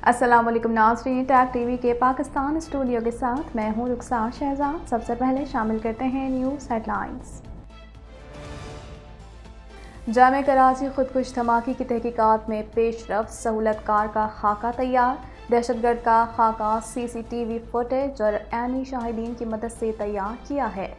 अस्सलाम वालेकुम नाज़रीन, टैग टीवी के पाकिस्तान स्टूडियो के साथ मैं हूं रुखसार शहजाद। सबसे पहले शामिल करते हैं न्यूज़ हेडलाइंस। जामे कराची खुदकुश धमाके की तहकीकात में पेशरफ्त, सहूलतकार का खाका तैयार। दहशतगर्द का खाका CCTV फुटेज और ऐनी शाहिदीन की मदद से तैयार किया है।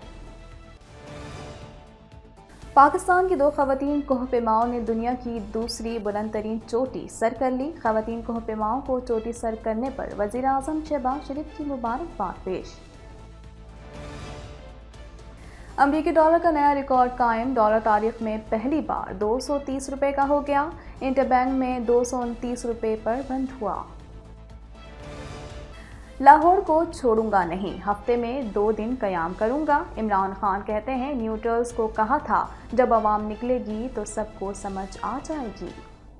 पाकिस्तान की 2 खवातीन कोहपेमाओं ने दुनिया की दूसरी बुलंद तरीन चोटी सर कर ली। खवातीन कोहपेमाओं को चोटी सर करने पर वज़ीर आज़म शहबाज शरीफ की मुबारकबाद पेश। अमरीकी डॉलर का नया रिकॉर्ड कायम। डॉलर तारीख में पहली बार 230 रुपये का हो गया। इंटरबैंक में 229 रुपये पर बंद हुआ। लाहौर को छोड़ूंगा नहीं, हफ्ते में 2 दिन कयाम करूंगा। इमरान खान कहते हैं न्यूट्रल्स को कहा था जब अवाम निकलेगी तो सबको समझ आ जाएगी।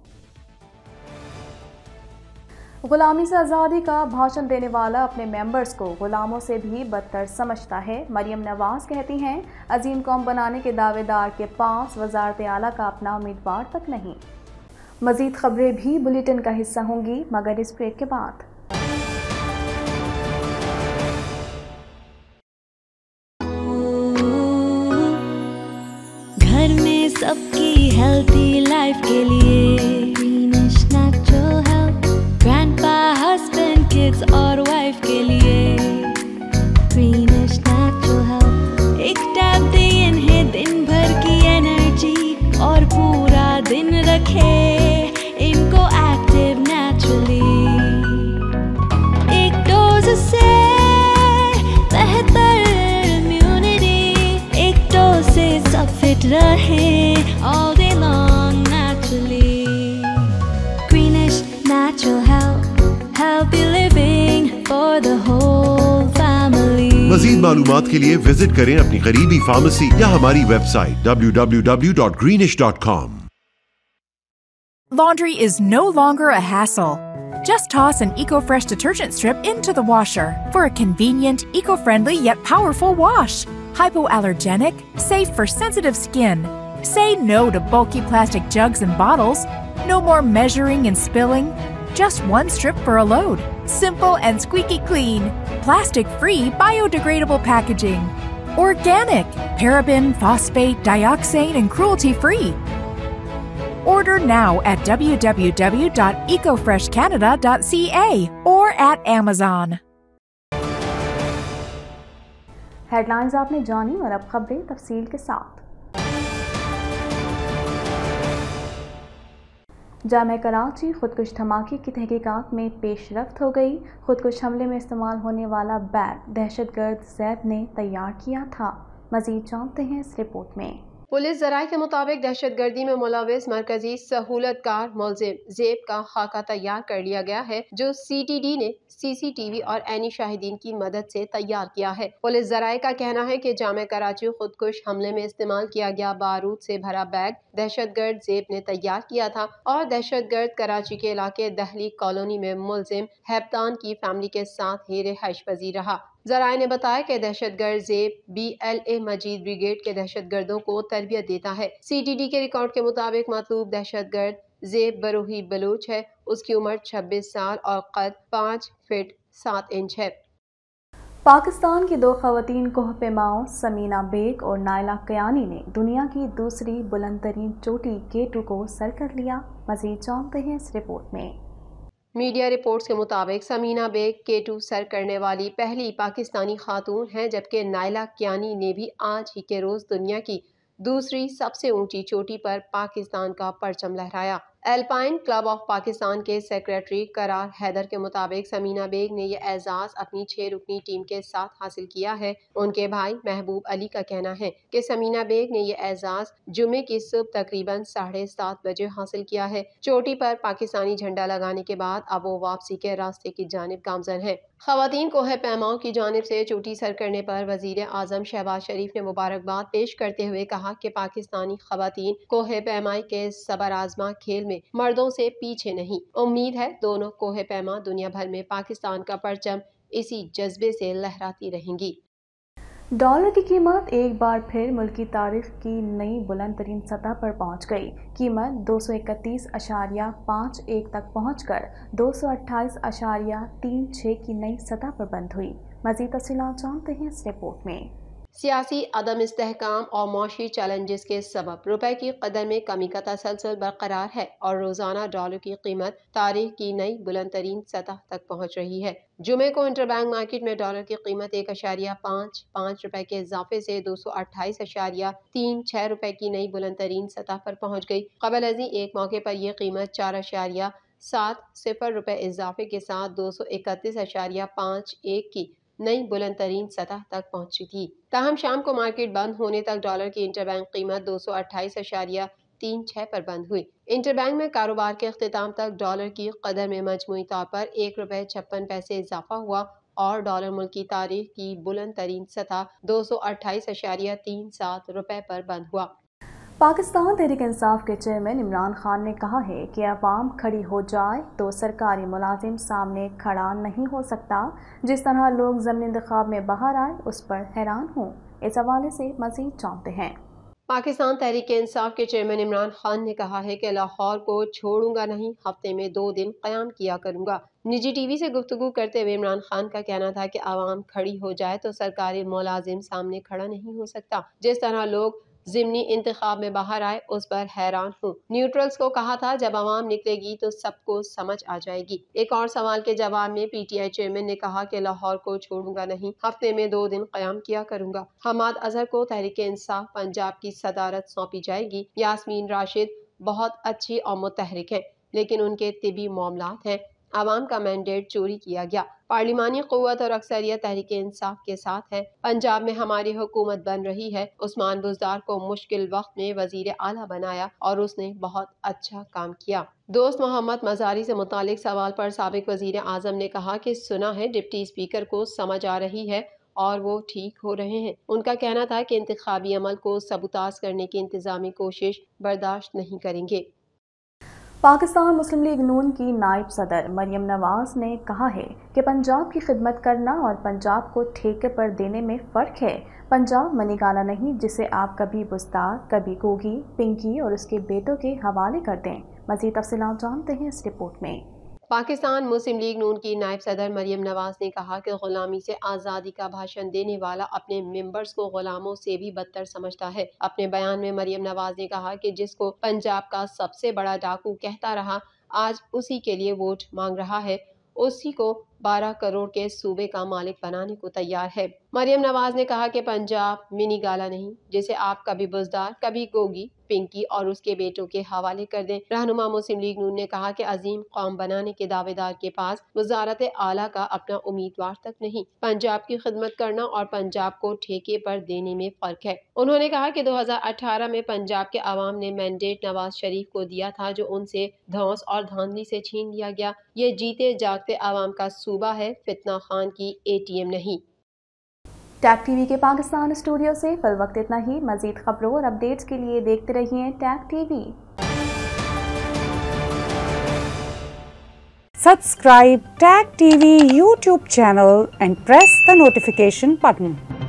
गुलामी से आज़ादी का भाषण देने वाला अपने मेंबर्स को गुलामों से भी बदतर समझता है। मरियम नवाज कहती हैं अजीम कौम बनाने के दावेदार के पास वज़ारत आला का अपना उम्मीदवार तक नहीं। मज़ीद खबरें भी बुलेटिन का हिस्सा होंगी, मगर इस ब्रेक के बाद। घर में सबकी हेल्थी लाइफ के लिए Greenish natural health, grandpa, husband, kids और वाइफ के लिए ग्रीनिश नेचुरल हेल्थ। एक टैब दे इन्हें दिन भर की एनर्जी और पूरा दिन रखे इनको एक्टिव नेचुरली। एक डोज से बेहतर इम्यूनिटी, एक डोज से सब फिट रहे all day long naturally. Greenish natural health, healthy living for the whole family. मज़ीद मालूमात के लिए विजिट करें अपनी करीबी फार्मेसी या हमारी website www.greenish.com. Laundry is no longer a hassle. Just toss an EcoFresh detergent strip into the washer for a convenient, eco-friendly yet powerful wash. Hypoallergenic, safe for sensitive skin. Say no to bulky plastic jugs and bottles. No more measuring and spilling. Just one strip for a load. Simple and squeaky clean. Plastic-free, biodegradable packaging. Organic, paraben, phosphate, dioxane, and cruelty-free. Order now at www.ecofreshcanada.ca or at Amazon. Headlines आपने जानी और अब खबरें तफसील के साथ। जामे कराची खुदकुश धमाके की तहकीकात में पेशरफ्त हो गई। खुदकुश हमले में इस्तेमाल होने वाला बैग दहशतगर्द जैद ने तैयार किया था। मजीद जानते हैं इस रिपोर्ट में। पुलिस ज़राए के मुताबिक दहशतगर्दी में मुलविस मरकजी सहूलतकार मुलजिम ज़ेब का खाका तैयार कर लिया गया है, जो CTD ने CCTV और ऐनी शाहिदीन की मदद से तैयार किया है। पुलिस ज़राए का कहना है कि जामे कराची खुदकुश हमले में इस्तेमाल किया गया बारूद से भरा बैग दहशतगर्द ज़ेब ने तैयार किया था और दहशतगर्द कराची के इलाके दहली कॉलोनी में मुलजिम हैप्तान की फैमिली के साथ ही रिहाइश पजीर रहा। ज़राए ने बताया कि दहशतगर्द ज़ेब BLA मजीद ब्रिगेड के दहशतगर्दों को तरबियत देता है। CTD के रिकॉर्ड के मुताबिक मतलूब दहशतगर्द ज़ेब बरूही बलूच है। उसकी उम्र 26 साल और कद 5 फीट 7 इंच है। पाकिस्तान की 2 खवातीन कोहपेमाओं समीना बेग और नायला कयानी ने दुनिया की दूसरी बुलंद तरीन चोटी K2 को सर कर लिया। मजीद जानते हैं इस रिपोर्ट में। मीडिया रिपोर्ट्स के मुताबिक समीना बेग K2 सर करने वाली पहली पाकिस्तानी खातून हैं, जबकि नायला कियानी ने भी आज ही के रोज दुनिया की दूसरी सबसे ऊंची चोटी पर पाकिस्तान का परचम लहराया। एल्पाइन क्लब ऑफ पाकिस्तान के सेक्रेटरी करार हैदर के मुताबिक समीना बेग ने यह एजाज अपनी 6 रुकनी टीम के साथ हासिल किया है। उनके भाई महबूब अली का कहना है कि समीना बेग ने यह एजाज जुमे की सुबह तकरीबन 7:30 बजे हासिल किया है। चोटी पर पाकिस्तानी झंडा लगाने के बाद अब वो वापसी के रास्ते की जानिब गामजन है। खवातीन कोहे पैमाओं की जानिब से चोटी सर करने पर वजीर आजम शहबाज शरीफ ने मुबारकबाद पेश करते हुए कहा कि पाकिस्तानी खवातीन कोहे पैमाई के सबर आजमा खेल में मर्दों से पीछे नहीं। उम्मीद है दोनों कोहे पैमा दुनिया भर में पाकिस्तान का परचम इसी जज्बे से लहराती रहेंगी। डॉलर की कीमत एक बार फिर मुल्की तारीख की नई बुलंद तरीन सतह पर पहुंच गई। कीमत 231.51 तक पहुंचकर 228.36 की नई सतह पर बंद हुई। मज़ीद तफ़सीलात जानते हैं इस रिपोर्ट में। सियासी अदम इस्तेहकाम और मौशी चैलेंजेस के सबब रुपए की कदर में कमी का तसलसल बरकरार है और रोजाना डॉलर की कीमत तारीख की नई बुलंद तरीन सतह तक पहुंच रही है। जुमे को इंटरबैंक मार्केट में डॉलर की कीमत 1.55 रुपए के इजाफे से 228.36 रुपए की नई बुलंद तरीन सतह पर पहुंच गई। कबल अजी एक मौके पर यह कीमत 4.70 रुपए इजाफे के साथ 231.51 की नई बुलंद तरीन सतह तक पहुंची थी। ताहम शाम को मार्केट बंद होने तक डॉलर की इंटरबैंक कीमत 228.36 पर बंद हुई। इंटरबैंक में कारोबार के अख्तिताम तक डॉलर की कदर में मजमूई तौर पर ₹1.56 इजाफा हुआ और डॉलर मुल्क की तारीख की बुलंद तरीन सतह 228.37 रुपए पर बंद हुआ। पाकिस्तान तहरीक इंसाफ के चेयरमैन इमरान खान ने कहा है कि अवाम खड़ी हो जाए तो सरकारी मुलाजिम सामने खड़ा नहीं हो सकता। जिस तरह लोग ज़मीनी इंतखाब में बाहर आए उस पर हैरान हूँ। इस हवाले से मज़ीद जानते हैं। पाकिस्तान तहरीक इंसाफ के चेयरमैन इमरान खान ने कहा है कि लाहौर को छोड़ूंगा नहीं, हफ्ते में 2 दिन क़याम किया करूंगा। निजी टीवी से गुफ्तगू करते हुए इमरान खान का कहना था कि आवाम खड़ी हो जाए तो सरकारी मुलाजिम सामने खड़ा नहीं हो सकता। जिस तरह लोग ज़िमनी इंतखाब में बाहर आए उस पर हैरान हूँ। न्यूट्रल्स को कहा था जब आवाम निकलेगी तो सबको समझ आ जाएगी। एक और सवाल के जवाब में PTI चेयरमैन ने कहा कि लाहौर को छोड़ूंगा नहीं, हफ्ते में 2 दिन क़याम किया करूंगा। हमाद अजहर को तहरीक इंसाफ पंजाब की सदारत सौंपी जाएगी। यास्मीन राशिद बहुत अच्छी और मुतहरिक हैं, लेकिन उनके तिबी मामलात हैं। आवाम का मैंडेट चोरी किया गया। पार्लिमानी क़ुव्वत और अक्सरियत तहरीक इंसाफ के साथ है। पंजाब में हमारी हुकूमत बन रही है। उस्मान बुज़दार को मुश्किल वक्त में वज़ीर आला बनाया और उसने बहुत अच्छा काम किया। दोस्त मोहम्मद मज़ारी से मुतालिक सवाल पर साबिक वज़ीर आज़म ने कहा कि सुना है डिप्टी स्पीकर को समझ आ रही है और वो ठीक हो रहे हैं। उनका कहना था कि इंतखाबी अमल को सबूताज करने की इंतजामी कोशिश बर्दाश्त नहीं करेंगे। पाकिस्तान मुस्लिम लीग नून की नायब सदर मरियम नवाज ने कहा है कि पंजाब की खिदमत करना और पंजाब को ठेके पर देने में फ़र्क है। पंजाब मनीगाला नहीं जिसे आप कभी बुज़दार, कभी गोगी, पिंकी और उसके बेटों के हवाले कर दें। मज़ीद तफ़सीलात जानते हैं इस रिपोर्ट में। पाकिस्तान मुस्लिम लीग नून की नायब सदर मरियम नवाज ने कहा कि गुलामी से आज़ादी का भाषण देने वाला अपने मेंबर्स को गुलामों से भी बदतर समझता है। अपने बयान में मरियम नवाज ने कहा कि जिसको पंजाब का सबसे बड़ा डाकू कहता रहा, आज उसी के लिए वोट मांग रहा है, उसी को 12 करोड़ के सूबे का मालिक बनाने को तैयार है। मरियम नवाज ने कहा कि पंजाब मिनी गाला नहीं जिसे आप कभी बुज़दार, कभी गोगी, पिंकी और उसके बेटों के हवाले कर दें। रहनुमा मुस्लिम लीग नून ने कहा कि अजीम कौम बनाने के दावेदार के पास वजारत आला का अपना उम्मीदवार तक नहीं। पंजाब की खिदमत करना और पंजाब को ठेके पर देने में फर्क है। उन्होंने कहा कि 2018 में पंजाब के अवाम ने मैंडेट नवाज शरीफ को दिया था जो उनसे धौंस और धांधली से छीन लिया गया। ये जीते जागते अवाम का सूबा है, फितना खान की ATM नहीं। टैग टीवी के पाकिस्तान स्टूडियो से फिल वक्त इतना ही। मजीद खबरों और अपडेट्स के लिए देखते रहिए Tag TV. Subscribe Tag TV YouTube channel and press the notification button.